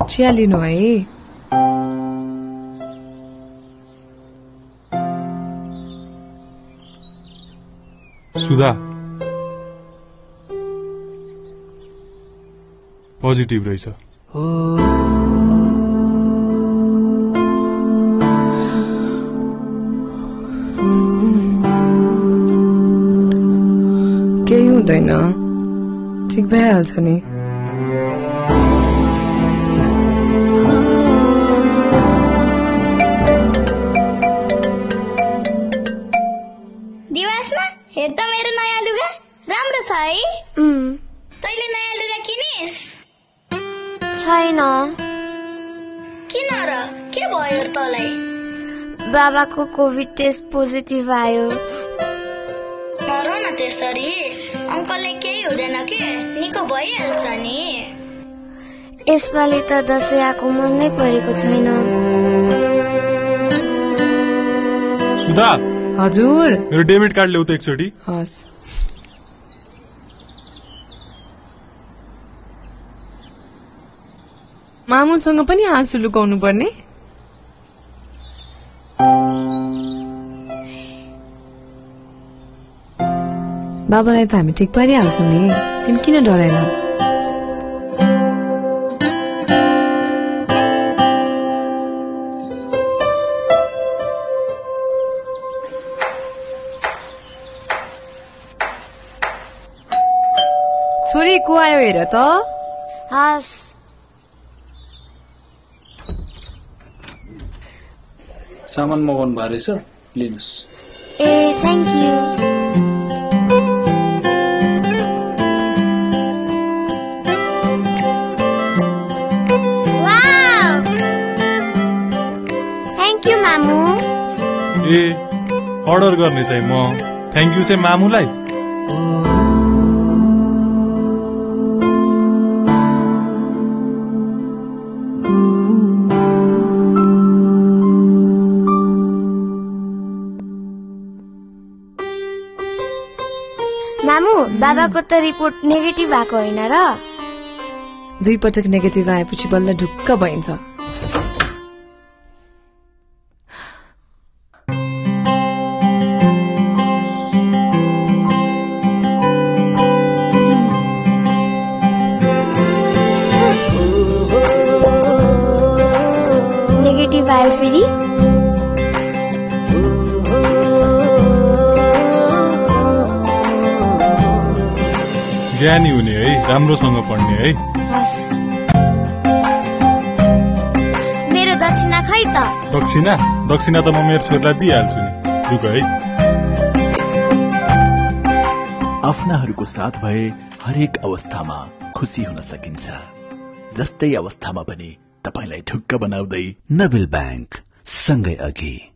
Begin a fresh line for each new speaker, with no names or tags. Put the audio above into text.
चिया लिनु है।
सुधा पोजिटिभ रहेछ।
केही हुँदैन, ठिक भइहाल्छ नि।
दिवासमा हेर त मेरो नयाँ लुगा राम्रो छ है। तैले नयाँ लुगा किनिस्?
छैन।
किन र? के भयो तँलाई?
बाबाको कोभिड टेस्ट पोजिटिभ आयो।
नर न त्यसरी, अंकलले केही हुँदैन के, निको भइहाल्छ नि।
यसपालि त दशैं आएको मन नै परेको छैन।
सुधा।
हजुर।
मेरो डेबिट कार्ड ल्याउ त एकचोटि।
हस्। मामुसँग पनि आँसु लुकाउनु पर्ने? बाबालाई त हामी ठिक पारिहाल्छौँ नि, तिमी किन डराएन? छोरी को आयो हेर त।
हस्।
सामान मगाउनु भएको रहेछ, लिनुस्।
ए थ्याङ्क यू। थ्याङ्क यू मामु।
ए अर्डर गर्ने चाहिँ म, थ्याङ्क यू चाहिँ मामुलाई।
मामु बाबाको त रिपोर्ट नेगेटिभ आएको होइन र?
2 पटक नेगेटिभ आएपछि बल्ल ढुक्क भइन्छ।
नेगेटिभ आयो फेरि?
ज्ञानी हुने है, राम्रोसँग पढ्ने है।
मेरो दक्षिणा खै त?
दक्षिणा त म मेरो छोरीलाई दिइहाल्छु नि, रुक है।
आफ्नाहरूको साथ भए हरेक अवस्थामा खुसी हुन सकिन्छ। जस्तै अवस्थामा पनि तपाईलाई ढुक्क बनाउँदै नबिल बैंक सँगै अघि।